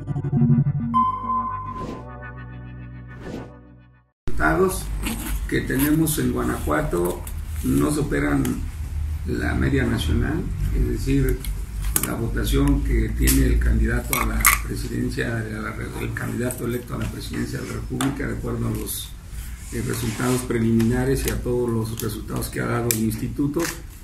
Resultados que tenemos en Guanajuato no superan la media nacional, es decir, la votación que tiene el candidato a la presidencia, el candidato electo a la presidencia de la República, de acuerdo a los resultados preliminares y a todos los resultados que ha dado el instituto,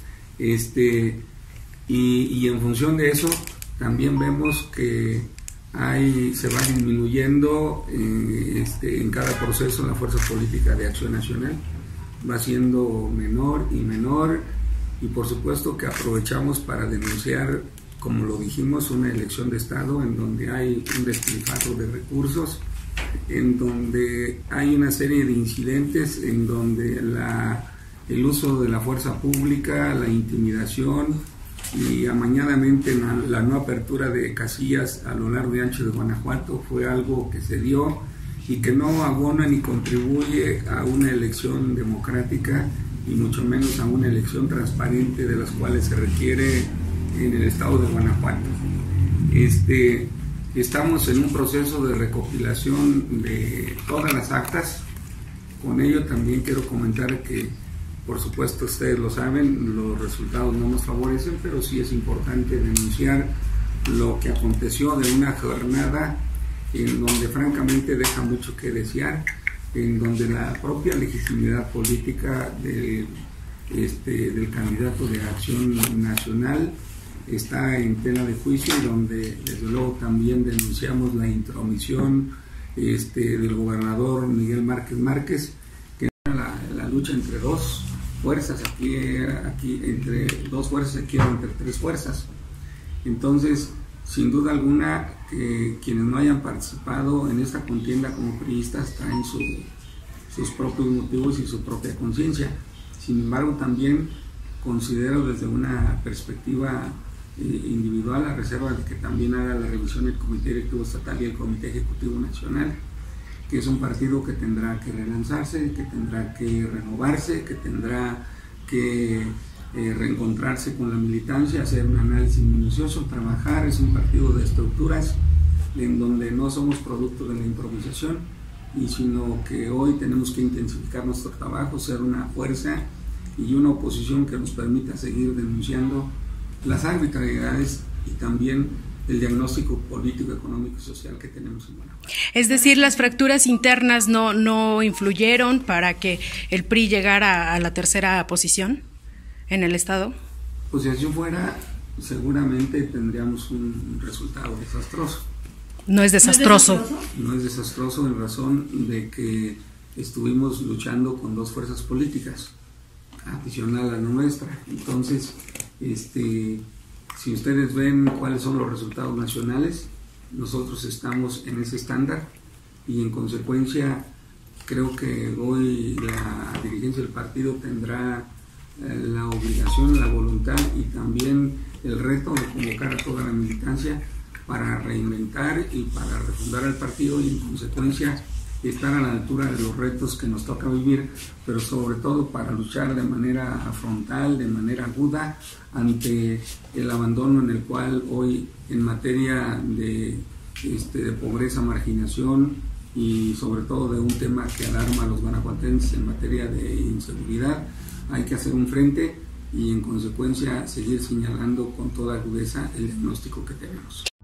y en función de eso también vemos que se va disminuyendo en cada proceso la fuerza política de Acción Nacional, va siendo menor y menor, y por supuesto que aprovechamos para denunciar, como lo dijimos, una elección de Estado en donde hay un despilfarro de recursos, en donde hay una serie de incidentes, en donde el uso de la fuerza pública, la intimidación y amañadamente la no apertura de casillas a lo largo y ancho de Guanajuato fue algo que se dio y que no abona ni contribuye a una elección democrática y mucho menos a una elección transparente de las cuales se requiere en el estado de Guanajuato. Estamos en un proceso de recopilación de todas las actas. Con ello también quiero comentar que, por supuesto, ustedes lo saben, los resultados no nos favorecen, pero sí es importante denunciar lo que aconteció de una jornada en donde francamente deja mucho que desear, en donde la propia legitimidad política del candidato de Acción Nacional está en tela de juicio, y donde desde luego también denunciamos la intromisión del gobernador Miguel Márquez, que era la lucha entre dos fuerzas, aquí entre dos fuerzas, aquí era entre tres fuerzas. Entonces, sin duda alguna, quienes no hayan participado en esta contienda como priistas traen sus propios motivos y su propia conciencia. Sin embargo, también considero desde una perspectiva individual, a reserva de que también haga la revisión el Comité Directivo Estatal y el Comité Ejecutivo Nacional, que es un partido que tendrá que relanzarse, que tendrá que renovarse, que tendrá que reencontrarse con la militancia, hacer un análisis minucioso, trabajar. Es un partido de estructuras en donde no somos producto de la improvisación, sino que hoy tenemos que intensificar nuestro trabajo, ser una fuerza y una oposición que nos permita seguir denunciando las arbitrariedades y también el diagnóstico político, económico y social que tenemos en Guanajuato. Es decir, las fracturas internas no influyeron para que el PRI llegara a la tercera posición en el Estado. Pues si así fuera, seguramente tendríamos un resultado desastroso. No es desastroso. No es desastroso en razón de que estuvimos luchando con dos fuerzas políticas, adicional a la nuestra. Entonces, si ustedes ven cuáles son los resultados nacionales, nosotros estamos en ese estándar, y en consecuencia creo que hoy la dirigencia del partido tendrá la obligación, la voluntad y también el reto de convocar a toda la militancia para reinventar y para refundar el partido, y en consecuencia estar a la altura de los retos que nos toca vivir, pero sobre todo para luchar de manera frontal, de manera aguda, ante el abandono en el cual hoy, en materia de pobreza, marginación y sobre todo de un tema que alarma a los guanajuatenses en materia de inseguridad, hay que hacer un frente y en consecuencia seguir señalando con toda agudeza el diagnóstico que tenemos.